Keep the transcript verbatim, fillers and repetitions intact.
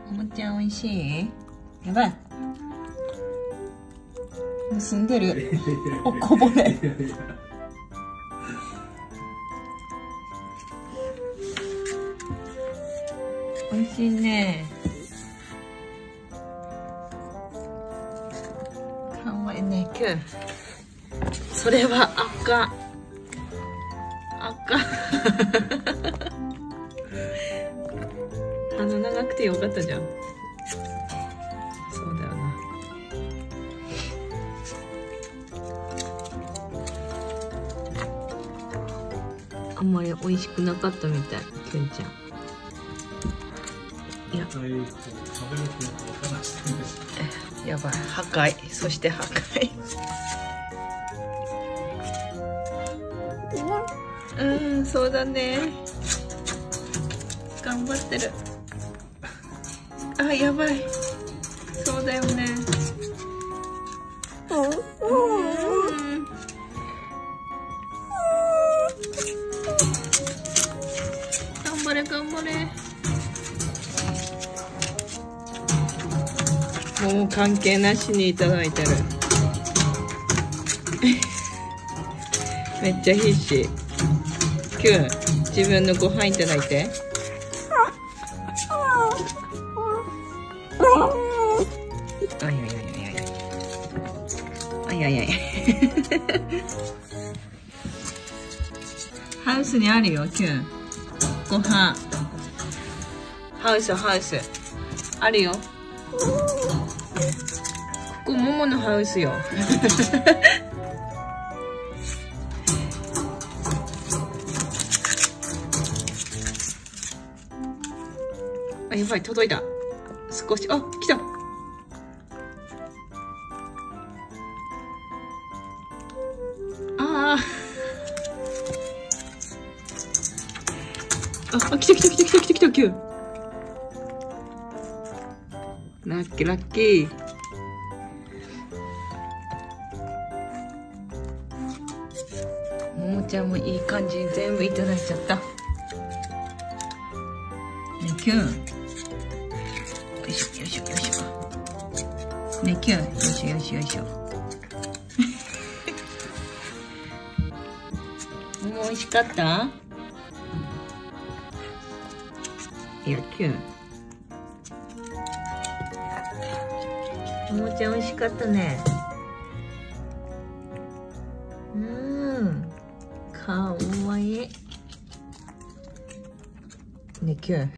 おもちゃおいしい？やばい。盗んでる。おこぼれ。おいしいね。かわいいね。きゅう。それは赤。赤。鼻長くてよかったじゃん。そうだよな。あんまり美味しくなかったみたい、きゅんちゃん。いや、やばい、破壊、そして破壊。うん、そうだね。頑張ってる。あ、やばい。そうだよね。うん。頑張れ、頑張れ。もう関係なしにいただいてる。めっちゃ必死。きゅう、自分のご飯いただいて。あいやいやいやいや。あいやいやいや。ハウスにあるよ、きゅう。ご飯。ハウス、ハウス。あるよ。ここ、もものハウスよ。あ、やばい、届いた。少し、あ、来た。ああ。あ、あ、来た来た来た来た来た来た、きゅう。ラッキーラッキー。ももちゃんもいい感じに全部いただいちゃった。ね、きゅう。よいしょよいしょよいしょ。ね、きゅう。よいしょよいしょよいしょ。もも美味しかった？いや、きゅう。ももちゃん美味しかったね。うーん。かわいい。ね、きゅう。